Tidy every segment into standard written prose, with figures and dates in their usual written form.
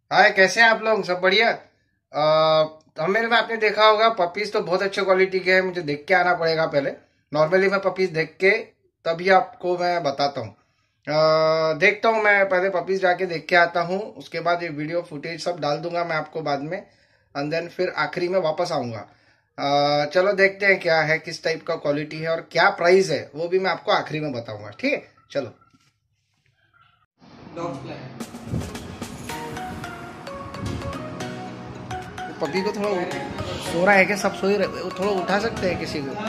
हाय, कैसे हैं आप लोग? सब बढ़िया। थंबनेल में आपने देखा होगा, पपीज तो बहुत अच्छे क्वालिटी के हैं। मुझे देख के आना पड़ेगा पहले। नॉर्मली मैं पपीज देख के तभी आपको मैं बताता हूँ। देखता हूँ, मैं पहले पपीज जाके देख के आता हूँ, उसके बाद ये वीडियो फुटेज सब डाल दूंगा मैं आपको बाद में। एंड देन फिर आखिरी में वापस आऊंगा। चलो देखते हैं क्या है, किस टाइप का क्वालिटी है और क्या प्राइस है, वो भी मैं आपको आखिरी में बताऊंगा। ठीक है, चलो। पपी को थोड़ा सो रहा है क्या? सब सो ही रहे, थोड़ा उठा सकते हैं किसी को?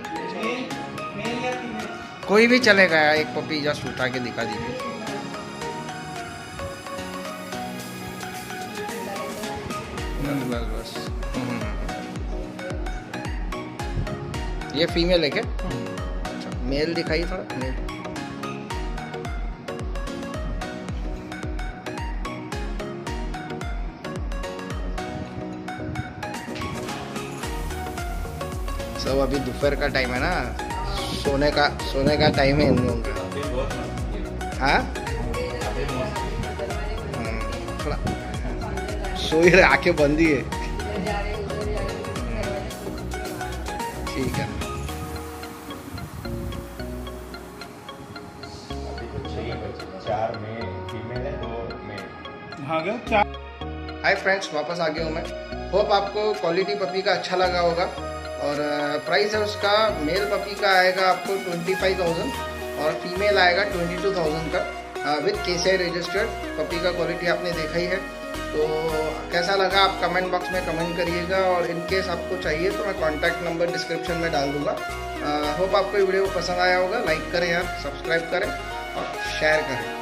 कोई भी चलेगा यार, एक पपी जस्ट उठा के दिखा दीजिए। बस बस। ये फीमेल है क्या? अच्छा, मेल दिखाइए थोड़ा, मेल। सब अभी दोपहर का टाइम है ना, सोने का टाइम है इन लोगों का। हाँ, थोड़ा सो ही रहे, आंखें बंद ही है। ठीक है। चार में फीमेल है, दो मेल। हाँ गया चार। हाय फ्रेंड्स, वापस आ गया हूँ मैं। होप आपको क्वालिटी पपी का अच्छा लगा होगा। और प्राइस है उसका, मेल पपी का आएगा आपको 25,000 और फीमेल आएगा 22,000 का विद केसीआई रजिस्टर्ड। पपी का क्वालिटी आपने देखा ही है। तो कैसा लगा आप कमेंट बॉक्स में कमेंट करिएगा, और इन केस आपको चाहिए तो मैं कॉन्टैक्ट नंबर डिस्क्रिप्शन में डाल दूंगा। होप आपको ये वीडियो पसंद आया होगा। लाइक करें यार, सब्सक्राइब करें और शेयर करें।